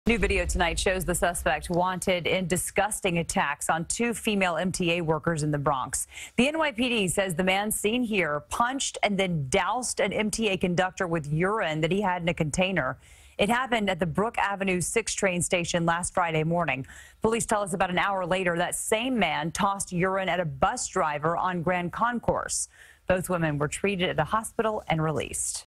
New video tonight shows the suspect wanted in disgusting attacks on two female MTA workers in the Bronx. The NYPD says the man seen here punched and then doused an MTA conductor with urine that he had in a container. It happened at the Brook Avenue 6 train station last Friday morning. Police tell us about an hour later that same man tossed urine at a bus driver on Grand Concourse. Both women were treated at a hospital and released.